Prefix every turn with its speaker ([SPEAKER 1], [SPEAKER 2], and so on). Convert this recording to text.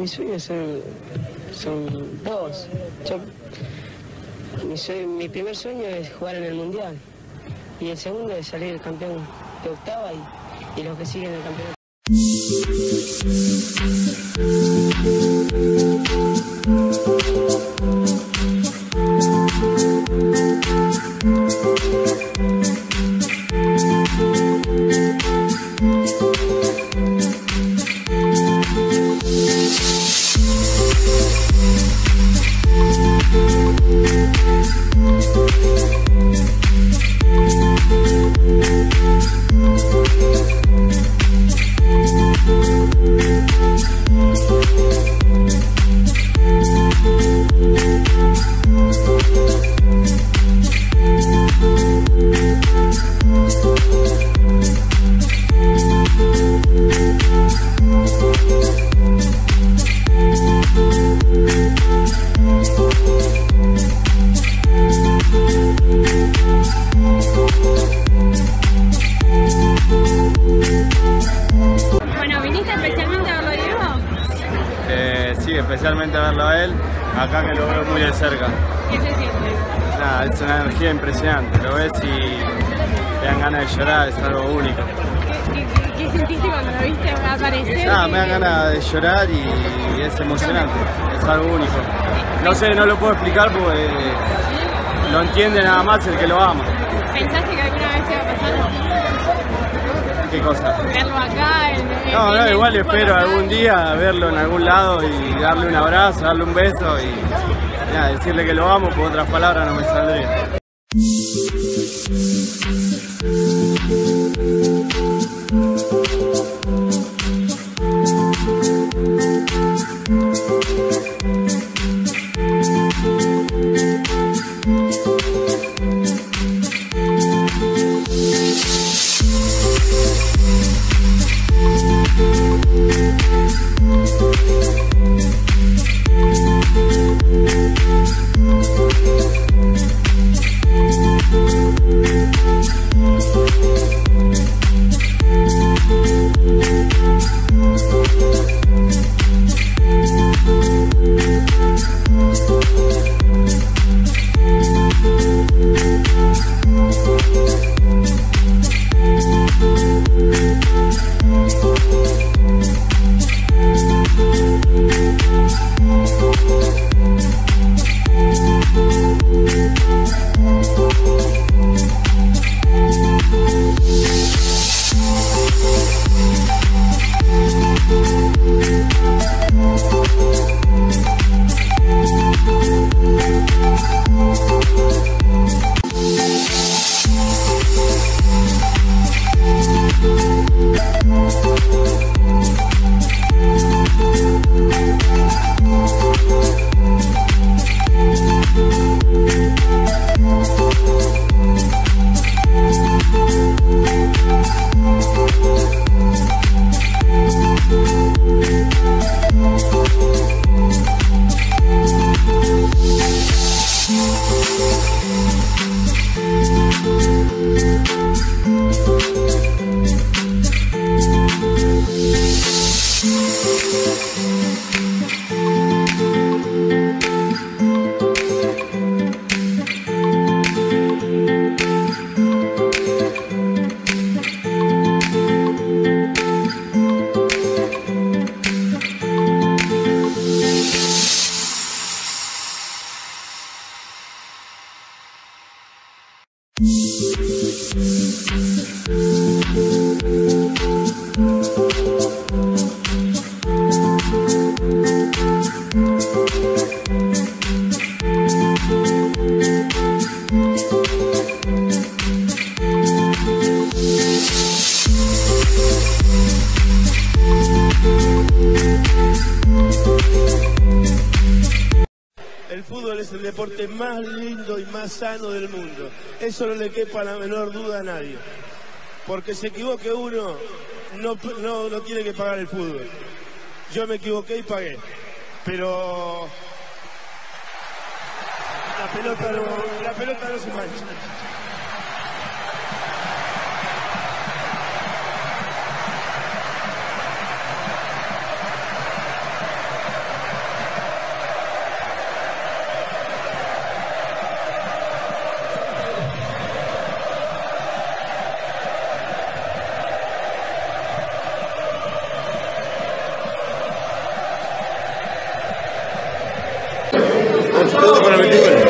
[SPEAKER 1] Mis sueños son dos. Mi primer sueño es jugar en el Mundial. Y el segundo es salir campeón de octava y los que siguen el campeonato.
[SPEAKER 2] Sí, especialmente a verlo a él, acá que lo veo muy de cerca.
[SPEAKER 3] ¿Qué se siente?
[SPEAKER 2] Nada, es una energía impresionante, lo ves y te dan ganas de llorar, es algo único.
[SPEAKER 3] ¿Qué sentiste cuando lo viste aparecer?
[SPEAKER 2] Nada, me dan ganas de llorar y es emocionante, es algo único. No sé, no lo puedo explicar porque lo entiende nada más el que lo ama.
[SPEAKER 3] ¿Pensaste que alguna vez iba a pasar?
[SPEAKER 2] ¿Qué cosa?
[SPEAKER 3] Verlo acá,
[SPEAKER 2] No, igual espero algún día verlo en algún lado y darle un abrazo, darle un beso y nada, decirle que lo amo, por otras palabras no me saldría.
[SPEAKER 4] El fútbol es el deporte más lindo y más sano del mundo. Eso no le quepa la menor duda a nadie. Porque se equivoque uno, no tiene que pagar el fútbol. Yo me equivoqué y pagué. Pero la pelota no se mancha.
[SPEAKER 5] todo para meter gol.